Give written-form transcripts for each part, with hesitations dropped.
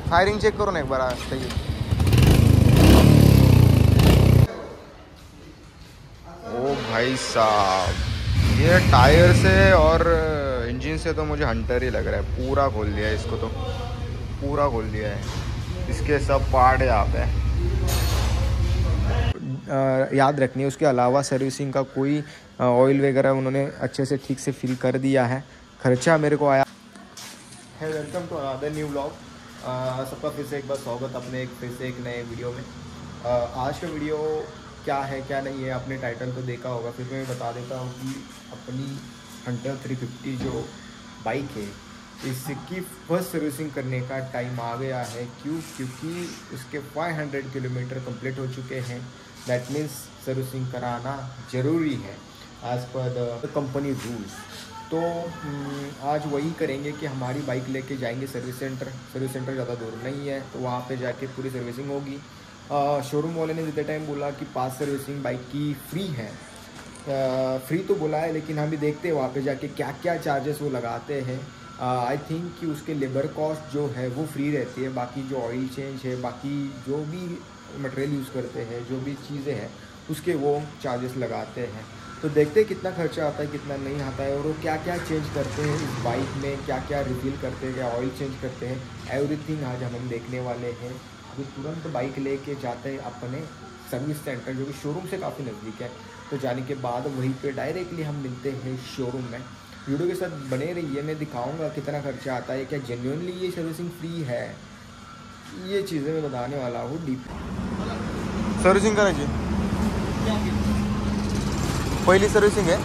Firing check करो ना एक बार सही है। ओ भाई साहब, ये टायर से और इंजन से तो मुझे हंटर ही लग रहा है। पूरा खोल दिया है इसको, तो पूरा खोल दिया है। इसके सब पार्ट यहाँ पे याद रखनी है। उसके अलावा सर्विसिंग का कोई ऑयल वगैरह उन्होंने अच्छे से ठीक से फिल कर दिया है। खर्चा मेरे को आया है। Welcome to another new vlog. सबका फिर से एक बार स्वागत अपने फिर से एक नए वीडियो में। आज का वीडियो क्या है क्या नहीं है आपने टाइटल तो देखा होगा, फिर मैं बता देता हूँ कि अपनी हंटर 350 जो बाइक है इसकी फर्स्ट सर्विसिंग करने का टाइम आ गया है। क्योंकि उसके 500 किलोमीटर कंप्लीट हो चुके हैं। दैट मीन्स सर्विसिंग कराना ज़रूरी है as per the company rules. तो आज वही करेंगे कि हमारी बाइक लेके जाएंगे सर्विस सेंटर। सर्विस सेंटर ज़्यादा दूर नहीं है, तो वहाँ पे जाके पूरी सर्विसिंग होगी। शोरूम वाले ने जितने टाइम बोला कि 5 सर्विसिंग बाइक की फ्री है। फ्री तो बोला है, लेकिन हम भी देखते हैं वहाँ पे जाके क्या क्या चार्जेस वो लगाते हैं। आई थिंक कि उसके लेबर कॉस्ट जो है वो फ्री रहती है। बाकी जो ऑयल चेंज है, बाकी जो भी मटेरियल यूज़ करते हैं, जो भी चीज़ें हैं उसके वो चार्जेस लगाते हैं। तो देखते हैं कितना खर्चा आता है कितना नहीं आता है, और वो क्या क्या चेंज करते हैं इस बाइक में, क्या क्या रिफिल करते हैं, क्या ऑयल चेंज करते हैं, एवरीथिंग आज हम देखने वाले हैं। अभी तुरंत बाइक लेके जाते हैं अपने सर्विस सेंटर जो कि शोरूम से काफ़ी नज़दीक है। तो जाने के बाद वहीं पे डायरेक्टली हम मिलते हैं शोरूम में। वीडियो के साथ बने रहिए, मैं दिखाऊंगा कितना खर्चा आता है, क्या जेन्युइनली ये सर्विसिंग फ्री है, ये चीज़ें मैं बताने वाला हूँ डीप। सर्विसिंग करायची पहिली सर्विसिंग है।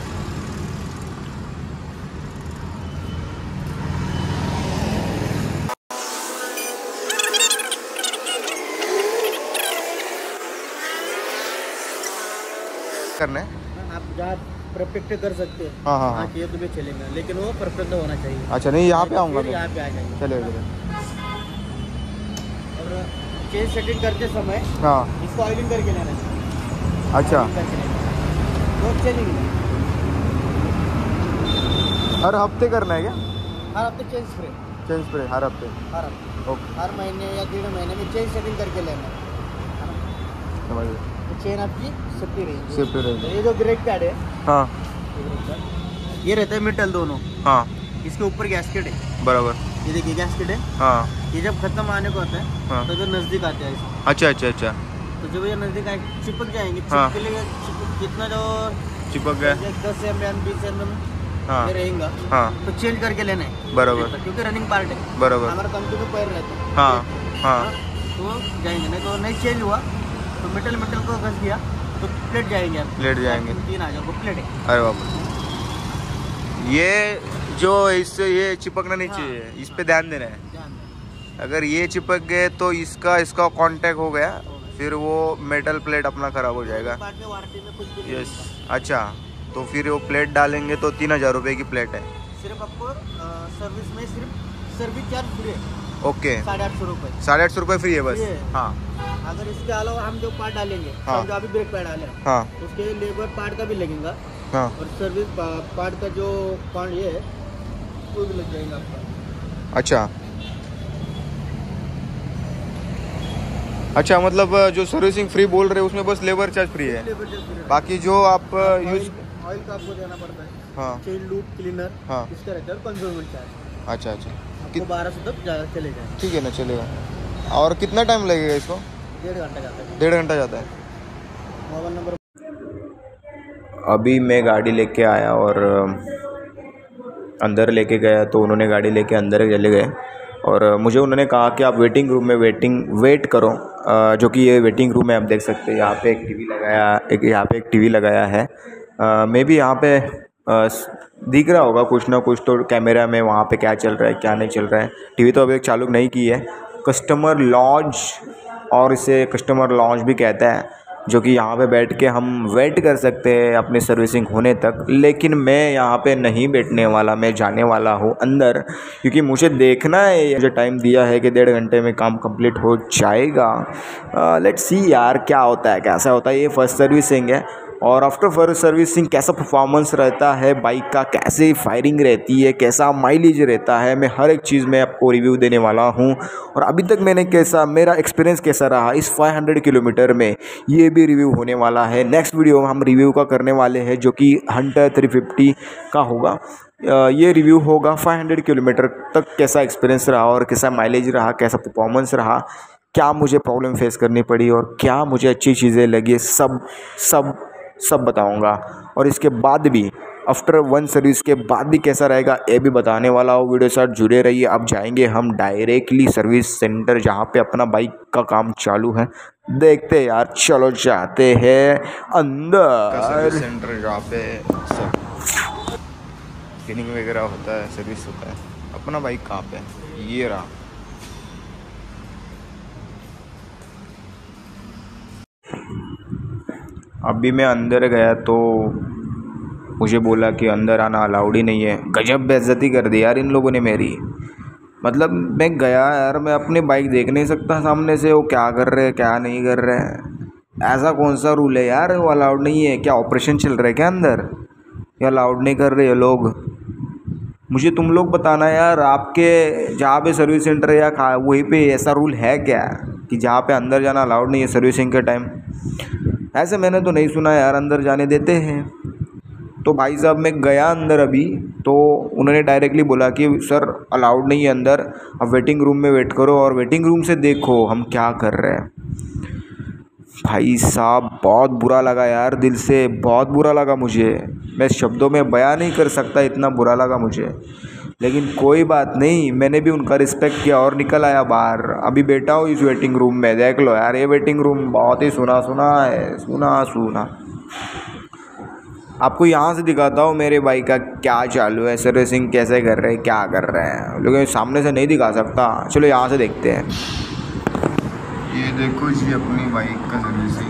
करना है आप जहाँ परफेक्ट कर सकते हैं हाँ हाँ हाँ किए तो भी चलेगा, लेकिन वो परफेक्ट होना चाहिए। अच्छा नहीं, यहाँ पे आऊँगा फिर यहाँ पे आ जाएंगे। चलेगा। और चेंज सेटिंग करते समय हाँ इसको ऑयलिंग करके लेना है। अच्छा, वो चेंजिंग हर हफ्ते करना है क्या? हर हफ्ते चेंज स्प्रे हर हफ्ते ओके हर महीने या 1.5 महीने में चेंज सेटिंग करके लेना है। समझ गए। तो चेन आपकी सेफ्टी रहेगी। सेफ्टी रहेगी। ये जो ब्रेक पैड है, हाँ ये रहता है मेटल दोनों। हाँ इसके ऊपर गैस्केट है, बराबर। ये देखिए गैस्केट है। हाँ ये जब खत्म आने को आता है हाँ तो जो नज़दीक आते हैं इसमें। अच्छा अच्छा अच्छा, तो जब ये नज़दीक आए चिपक जाएंगे। हाँ। चिपक लिए कितना जो चिपक गया 10 mm 20 mm हाँ ये रहेगा, हाँ तो चेंज करके लेना है बराबर क्योंकि रनिंग पार्ट है। बराबर। हमारा कंटिन्यू पैर रहता है। हाँ हाँ तो जाएंगे, नहीं तो नहीं चेंज हुआ तो मेटल को घस गया तो प्लेट जाएंगे आप। प्लेट जाएंगे। 3 आ जाओ प्लेट है। अरे बाप, ये जो इससे ये चिपकना नहीं चाहिए, इस पे ध्यान देना है। अगर ये चिपक गए तो इसका कांटेक्ट हो गया, फिर वो मेटल प्लेट अपना ख़राब हो जाएगा। यस अच्छा, तो फिर वो प्लेट डालेंगे तो 3000 रुपये की प्लेट है। सिर्फ आपको सर्विस में सिर्फ सर्विस चार्ज फ्री है। ओके 850 रुपये। 850 रुपये फ्री है बस। फ्री है। हाँ अगर इसके अलावा हम जो पार्ट डालेंगे, हाँ। जो अभी ब्रेक पैड डाले हाँ उसके लेबर पार्ट का भी लगेगा, हाँ और सर्विस पार्ट का जो पार्ट ये है वो भी लग जाएगा आपका। अच्छा मतलब जो सर्विसिंग फ्री बोल रहे हैं उसमें बस लेबर चार्ज फ्री है, लेबर चार्ज फ्री है। बाकी जो आप यूज ऑयल का आपको देना पड़ता है। हाँ चेन लूप क्लीनर हाँ इसका रहता है कंज्यूमेबल चार्ज। अच्छा अच्छा आपको 1200 तक ज़्यादा चले जाए। ठीक है ना, चलेगा। और कितना टाइम लगेगा इसको? 1.5 घंटा जाता है। 1.5 घंटा जाता है। मोबाइल नंबर अभी मैं गाड़ी लेके आया और अंदर लेके गया, तो उन्होंने गाड़ी लेके अंदर चले गए और मुझे उन्होंने कहा कि आप वेटिंग रूम में वेट करो, जो कि ये वेटिंग रूम है। आप देख सकते हैं यहाँ पे एक टीवी लगाया है। मैं भी यहाँ पे दिख रहा होगा कुछ ना कुछ तो कैमरा में, वहाँ पे क्या चल रहा है क्या नहीं चल रहा है। टीवी तो अभी चालू नहीं की है। कस्टमर लॉन्ज, और इसे कस्टमर लॉन्ज भी कहता है, जो कि यहाँ पे बैठ के हम वेट कर सकते हैं अपनी सर्विसिंग होने तक। लेकिन मैं यहाँ पे नहीं बैठने वाला, मैं जाने वाला हूँ अंदर, क्योंकि मुझे देखना है। मुझे टाइम दिया है कि 1.5 घंटे में काम कंप्लीट हो जाएगा। लेट्स सी यार क्या होता है कैसा होता है। ये फर्स्ट सर्विसिंग है और आफ्टर सर्विसिंग कैसा परफॉर्मेंस रहता है बाइक का, कैसे फायरिंग रहती है, कैसा माइलेज रहता है, मैं हर एक चीज़ में आपको रिव्यू देने वाला हूँ। और अभी तक मैंने मेरा एक्सपीरियंस कैसा रहा इस 500 किलोमीटर में, ये भी रिव्यू होने वाला है। नेक्स्ट वीडियो में हम रिव्यू का करने वाले हैं जो कि हंटर 350 का होगा। ये रिव्यू होगा 500 किलोमीटर तक कैसा एक्सपीरियंस रहा और कैसा माइलेज रहा, कैसा परफॉर्मेंस रहा, क्या मुझे प्रॉब्लम फेस करनी पड़ी और क्या मुझे अच्छी चीज़ें लगी, सब बताऊंगा। और इसके बाद भी आफ्टर 1 सर्विस के बाद भी कैसा रहेगा ये भी बताने वाला हूँ। वीडियो साथ जुड़े रहिए। अब जाएंगे हम डायरेक्टली सर्विस सेंटर जहाँ पे अपना बाइक का काम चालू है। देखते हैं यार, चलो जाते हैं अंदर। सर्विस सेंटर जहाँ पे सब क्लीनिंग वगैरह होता है, सर्विस होता है। अपना बाइक कहाँ पे है? ये रहा। अभी मैं अंदर गया तो मुझे बोला कि अंदर आना अलाउड ही नहीं है। गजब बेइज्जती कर दी यार इन लोगों ने मेरी। मतलब मैं गया यार, मैं अपनी बाइक देख नहीं सकता सामने से, वो क्या कर रहे हैं क्या नहीं कर रहे हैं। ऐसा कौन सा रूल है यार, वो अलाउड नहीं है क्या? ऑपरेशन चल रहा है क्या अंदर? या अलाउड नहीं कर रहे हैं लोग? मुझे तुम लोग बताना यार, आपके जहाँ पे सर्विस सेंटर है या वहीं पे ऐसा रूल है क्या कि जहाँ पे अंदर जाना अलाउड नहीं है सर्विसिंग के टाइम? ऐसे मैंने तो नहीं सुना यार, अंदर जाने देते हैं। तो भाई साहब मैं गया अंदर अभी, तो उन्होंने डायरेक्टली बोला कि सर अलाउड नहीं है अंदर, अब वेटिंग रूम में वेट करो और वेटिंग रूम से देखो हम क्या कर रहे हैं। भाई साहब बहुत बुरा लगा यार, दिल से बहुत बुरा लगा मुझे। मैं शब्दों में बयान नहीं कर सकता, इतना बुरा लगा मुझे। लेकिन कोई बात नहीं, मैंने भी उनका रिस्पेक्ट किया और निकल आया बाहर। अभी बैठा हूँ इस वेटिंग रूम में। देख लो यार, ये वेटिंग रूम बहुत ही सुना है, सुना। आपको यहाँ से दिखाता हूँ मेरे बाइक का क्या चालू है, सर्विसिंग कैसे कर रहे हैं, क्या कर रहे हैं, लेकिन सामने से नहीं दिखा सकता। चलो यहाँ से देखते हैं। ये देखो जी अपनी बाइक का सर्विसिंग,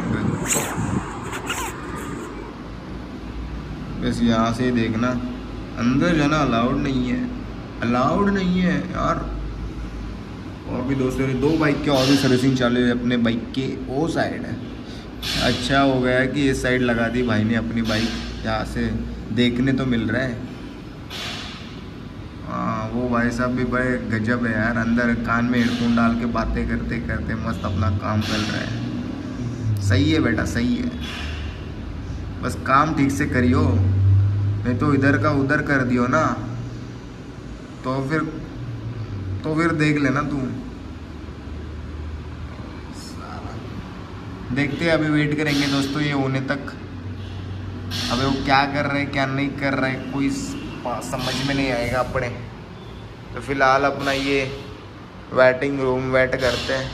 बस यहाँ से देखना। अंदर जाना अलाउड नहीं है यार। और भी दो बाइक के और भी सर्विसिंग चालू है अपने बाइक के वो साइड है। अच्छा हो गया कि इस साइड लगा दी भाई ने अपनी बाइक, यहाँ से देखने तो मिल रहा है। वो भाई साहब भी बड़े गजब है यार, अंदर कान में हेडफोन डाल के बातें करते करते मस्त अपना काम कर रहे हैं। सही है बेटा, सही है, बस काम ठीक से करियो, नहीं तो इधर का उधर कर दियो ना तो फिर देख लेना तू। देखते हैं, अभी वेट करेंगे दोस्तों ये होने तक। अबे वो क्या कर रहे हैं क्या नहीं कर रहे हैं कोई समझ में नहीं आएगा अपने। तो फिलहाल अपना ये वेटिंग रूम वेट करते हैं।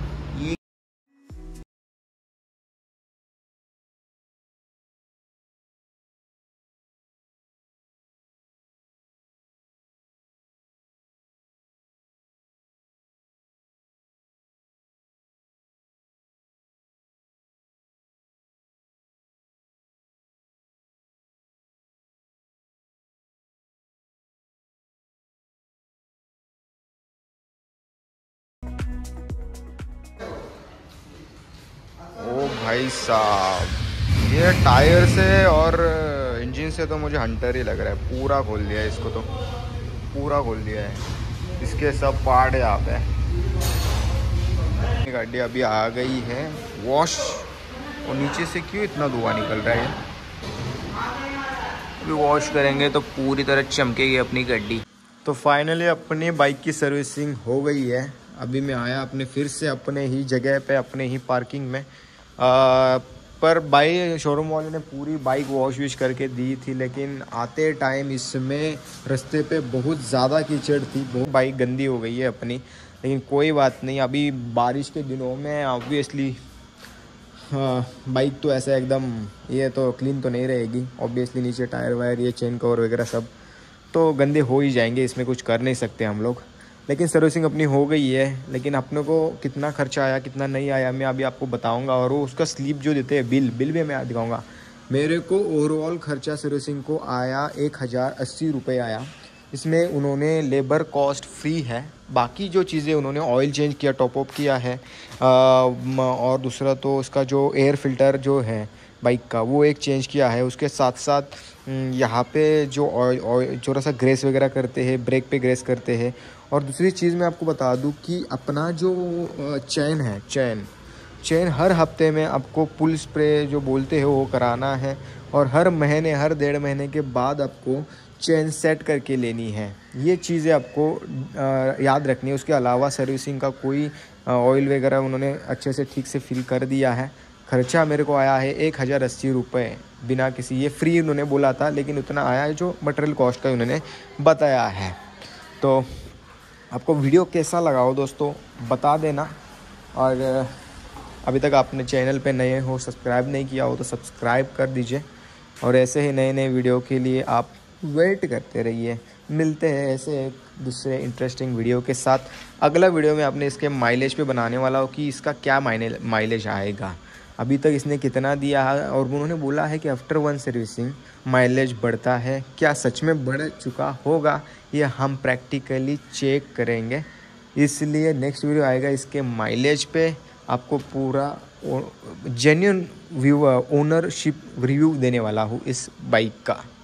ओ भाई साहब, ये टायर से और इंजन से तो मुझे हंटर ही लग रहा है। पूरा खोल दिया है इसको, तो पूरा खोल दिया है, इसके सब पार्ट यहाँ पे। गाड़ी अभी आ गई है वॉश, और नीचे से क्यों इतना धुआं निकल रहा है? अभी वॉश करेंगे तो पूरी तरह चमकेगी अपनी गाड़ी। तो फाइनली अपनी बाइक की सर्विसिंग हो गई है। अभी मैं आया अपने फिर से अपने ही जगह पे, अपने ही पार्किंग में। पर भाई शोरूम वाले ने पूरी बाइक वॉश करके दी थी, लेकिन आते टाइम इसमें रास्ते पे बहुत ज़्यादा कीचड़ थी, बहुत बाइक गंदी हो गई है अपनी। लेकिन कोई बात नहीं, अभी बारिश के दिनों में ऑब्वियसली बाइक तो ऐसा एकदम ये तो क्लीन तो नहीं रहेगी। ऑब्वियसली नीचे टायर वायर ये चेन कवर वगैरह सब तो गंदे हो ही जाएंगे, इसमें कुछ कर नहीं सकते हम लोग। लेकिन सर्विसिंग अपनी हो गई है। लेकिन अपने को कितना खर्चा आया कितना नहीं आया मैं अभी आपको बताऊंगा। और वो उसका स्लिप जो देते हैं बिल भी मैं दिखाऊंगा। मेरे को ओवरऑल खर्चा सर्विसिंग को आया 1080 रुपये आया। इसमें उन्होंने लेबर कॉस्ट फ्री है, बाकी जो चीज़ें उन्होंने ऑयल चेंज किया, टॉप अप किया है, और दूसरा तो उसका जो एयर फिल्टर जो है बाइक का, वो एक चेंज किया है। उसके साथ साथ यहाँ पे जो ऑयल थोड़ा सा ग्रेस वगैरह करते हैं, ब्रेक पे ग्रेस करते हैं। और दूसरी चीज़ मैं आपको बता दूँ कि अपना जो चैन है, चैन हर हफ्ते में आपको पुल स्प्रे जो बोलते हैं वो कराना है। और हर महीने, हर 1.5 महीने के बाद आपको चेन सेट करके लेनी है। ये चीज़ें आपको याद रखनी है। उसके अलावा सर्विसिंग का कोई ऑयल वगैरह उन्होंने अच्छे से ठीक से फिल कर दिया है। खर्चा मेरे को आया है 1080 रुपये, बिना किसी, ये फ्री उन्होंने बोला था लेकिन उतना आया है जो मटेरियल कॉस्ट का उन्होंने बताया है। तो आपको वीडियो कैसा लगा हो दोस्तों बता देना। और अभी तक आपने चैनल पे नए हो, सब्सक्राइब नहीं किया हो तो सब्सक्राइब कर दीजिए। और ऐसे ही नए नए वीडियो के लिए आप वेट करते रहिए। मिलते हैं ऐसे एक दूसरे इंटरेस्टिंग वीडियो के साथ। अगला वीडियो में आपने इसके माइलेज पे बनाने वाला हो कि इसका क्या माइलेज आएगा, अभी तक इसने कितना दिया है। और उन्होंने बोला है कि आफ्टर 1 सर्विसिंग माइलेज बढ़ता है, क्या सच में बढ़ चुका होगा ये हम प्रैक्टिकली चेक करेंगे। इसलिए नेक्स्ट वीडियो आएगा इसके माइलेज पे, आपको पूरा जेन्युइन व्यू ओनरशिप रिव्यू देने वाला हूँ इस बाइक का।